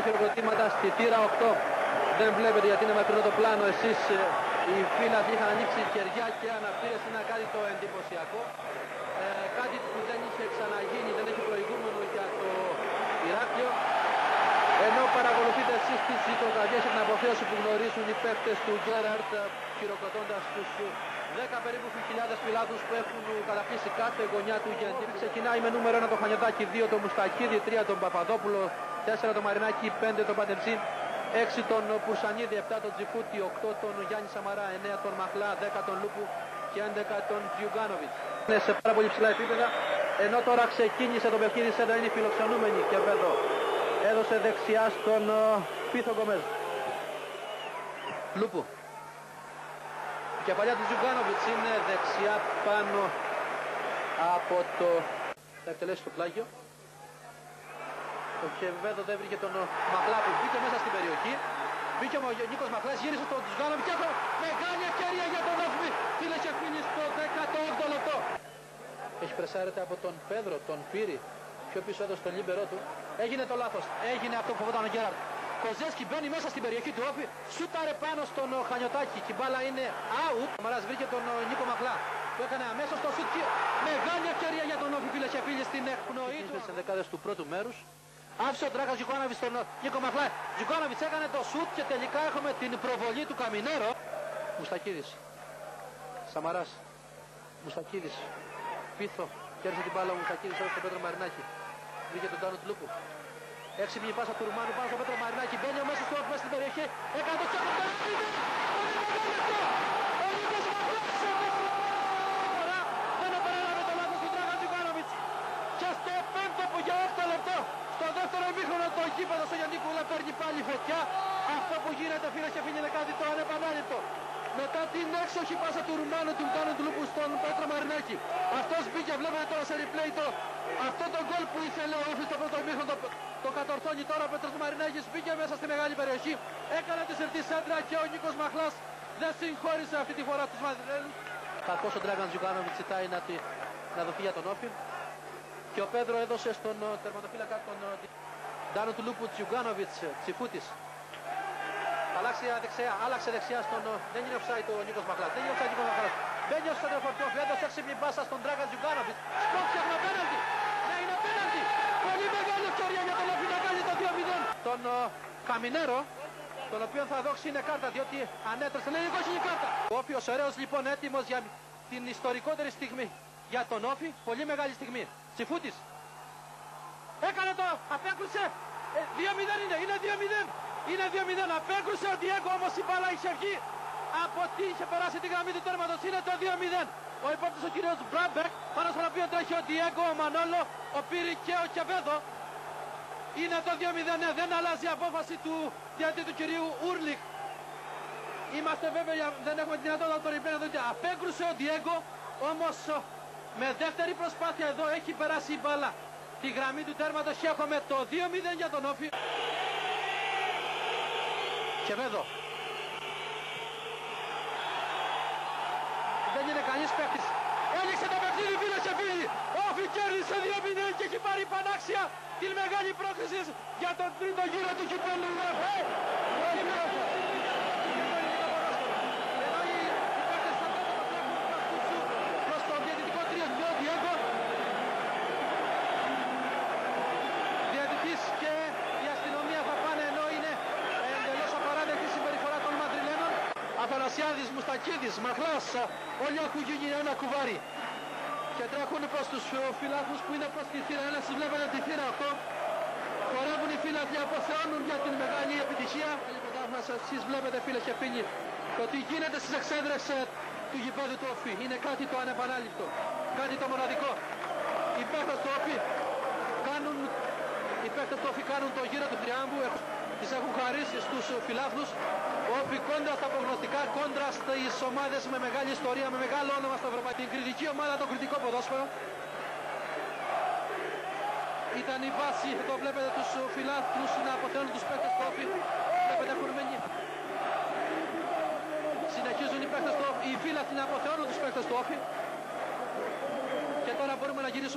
χειροκροτήματα στη θύρα 8. Δεν βλέπετε γιατί είναι μακρινό το πλάνο. Εσείς οι φίλαθλοι είχαν ανοίξει χεριά και αναπτύρες. Είναι κάτι το εντυπωσιακό. Κάτι που δεν είχε ξαναγίνει, δεν έχει προηγούμενο για το Ηράκλειο. Ενώ παρακολουθείτε εσείς τις ζητοκραδιές και την αποθέωση που γνωρίζουν οι παίκτες του Γκέραρτ, χειροκροτώντας τους 10 περίπου χιλιάδες φιλάθλους που έχουν καταπιέσει κάθε γωνιά του Γεντή. Ξεκινάει με νούμερο 1 το Χανιωτάκη, 2 το Μουστακίδη, 3 τον Παπαδόπουλο, 4 το Μαρινάκη, 5 τον Παντελτζή, 6 τον Πουρσανίδη, 7 τον Τζιφούτη, 8 τον Γιάννη Σαμαρά, 9 τον Μαχλά, 10 τον Λούπου και 11 τον Τζιουγκάνοβιτς. Είναι σε πάρα πολύ ψηλά επίπεδα, ενώ τώρα ξεκίνησε το παιχνίδι σαν να είναι φιλοξενούμενοι και εδώ. Έδωσε δεξιά στον Πίθο Γκομέζ. Λούπου. Η κεφαλιά του Τζιουγκάνοβιτς είναι δεξιά πάνω από το... θα εκτελέσει το πλάγιο. Ο Κεβέδο δεν βρήκε τον Μαχλά που μπήκε μέσα στην περιοχή. Μπήκε ο Νίκος Μαχλάς, γύρισε στον Τζιουγκάνοβιτς και έχω μεγάλη ευκαιρία για τον Όφη. Φίλες και φίλοι στο 18ο λεπτό. Έχει πρεσάρεται από τον Πέδρο, τον Πύρη. Πιο πίσω έδωσε τον λίμπερό του. Έγινε το λάθος. Έγινε αυτό που φοβόταν ο Γκέραρτ. Κοζέσκι μπαίνει μέσα στην περιοχή του Όφη. Σούταρε πάνω στον Χανιωτάκη. Και η μπάλα είναι out. Ο Μαράς βρήκε τον Νίκο Μαχλά. Που έκανε αμέσως το σούτ. Μεγάλη ευκαιρία για τον Όφη, φίλες και φίλοι, στην εκπνοή του. Στις δεκάδες του πρώτου μέρους. Άφησε ο Ντράκας Τζιουγκάνοβιτς τον Νίκο Μαχλά. Τζιουγκάνοβιτς έκανε το σούτ και τελικά έχουμε την προβολή του Καμινέρο. Μουστακίδης. Σαμαράς. Μουστακίδης. Πίθο. Κέρδισε την μπάλα ο Μουστακίδης over στον Πέτρο Μαρινάκη. Βρήκε τον Τάνο του Λούπου. Έξυπνη πάσα του Ρουμάνου πάνω στον Πέτρο Μαρινάκη. Μπαίνει ο μέσος του Όφη μέσα στην περιοχή. Έκανε το τσάκο. Δεν επανέλαβε το λάθος του Ντράγκαν Τζιουγκάνοβιτς. Και στο πέμπτο που για 8 λεπτό. Στο δεύτερο ημίχρονο το γήπεδο στο Γιάννη Κούλα παίρνει πάλι φωτιά. Αυτό που γίνεται, φίλες και φίλοι, είναι κάτι το ανεπανάληπτο. Μετά την έξοχη πάσα του Ρουμάνου του Τάνου του Λούπου στον Πέτρο Μαρινάκη. Αυτός μπήκε, βλέπετε τώρα σε replay αυτό το γκολ που ήθελε ο Όφης στο πρώτο ημίχρονο. Το κατορθώνει τώρα ο Πέτρος Μαρινάκης. Μπήκε μέσα στη μεγάλη περιοχή. Έκανε τη σερτή σέντρα και ο Νίκος Μαχλάς δεν συγχώρησε αυτή τη φορά τους Μαδρέλους. Κακός ο Ντράγκαν Τζιουγκάνοβιτς ζητάει να δοθεί για τον Όφη. Και ο Πέδρο έδωσε στον τερματοφύλακα τον Τάνο του Λούπου Τζιουγκάνοβιτς, Τσιφούτης. Άλλαξε δεξιά στον... δεν είναι offside ο Νίκος Μαχλάς. Δεν είναι offside ο Νίκος Μαχλάς. Μπαίνει ως σέντρεφορ, έδωσε έξυπνη πάσα στον Ντράγκαν Τζιουγκάνοβιτς. Σπρώξε απέναντι. Ναι, είναι απέναντι. Πολύ μεγάλη ευκαιρία για τον Όφη να κάνει το 2-0. Τον Καμινέρο, τον οποίο θα δώσει είναι κάρτα, διότι ανέτρεψε. Λέει είναι κάρτα. Ο Όφιος ωραίος λοιπόν έτοιμος για την ιστορικότερη στιγμή για τον Όφη. Πολύ μεγάλη στιγμή. Τσιφούτης. Έκανε το, απέκρουσε. 2-0 είναι 2-0. Είναι 2-0. Απέκρουσε ο Διέγκο, όμως η μπάλα είχε βγει από τι είχε περάσει τη γραμμή του τέρματος. Είναι το 2-0. Ο υπόπτης ο κύριος Μπράμπεκ, πάνω στον οποίο τρέχει ο Διέγκο, ο Μανόλο, ο Πύρη και ο Κεβέδο. Είναι το 2-0. Ναι, δεν αλλάζει η απόφαση του διαιτητή του κυρίου Ούρλικ. Είμαστε βέβαιοι, δεν έχουμε τη δυνατότητα να το replay να δείτε. Απέκρουσε ο Διέγκο, όμως με δεύτερη προσπάθεια εδώ έχει περάσει η μπάλα τη γραμμή του τέρματος και έχουμε το 2-0 για τον Όφη. Κεβέδο. Δεν είναι κανείς παίκτης. Έληξε το παιχνίδι, φίλες και φίλοι. Όφη κέρδισε 2-0 και έχει πάρει πανάξια την μεγάλη πρόκριση για τον τρίτο γύρο του κυπέλλου. Προς τον διαιτητικό τριετικό Διέγκο. Διαιτητής και η αστυνομία θα πάνε ενώ είναι εντελώς απαράδεκτη συμπεριφορά των Μαδριλένων. Αθανασιάδης, Μουστακίδης, Μαχλάς, όλοι έχουν γίνει ένα κουβάρι. Και τρέχουν προς τους φιλάθλους που είναι προς τη θύρα 1. Σας βλέπετε τη θύρα 8. Χορεύουν οι φίλαθλοι, αποθεώνουν για την μεγάλη επιτυχία. Εσείς βλέπετε, φίλες και φίλοι, το τι γίνεται στις εξέδρες του γηπέδου του Όφη. Είναι κάτι το ανεπανάληπτο. Κάτι το μοναδικό. Οι παίκτες του Όφη κάνουν το γύρο του Τριάμβου. Τις έχουν χαρίσει στους φιλάθλους. Όφη κόντρα στα απογνωστικά, κόντρα στις ομάδες με μεγάλη ιστορία, με μεγάλο όνομα στο ευρωπαϊκό. Την κριτική ομάδα, το κριτικό ποδόσφαιρο. Ήταν η βάση, εδώ βλέπετε τους φιλάθλους να αποθέωνουν τους παίκτες του Όφη. Βλέπετε έχουν μείνει. Συνεχίζουν οι φίλαθλοι να αποθεώνουν τους παίκτες του Όφη. Και τώρα μπορούμε να γυρίσουμε.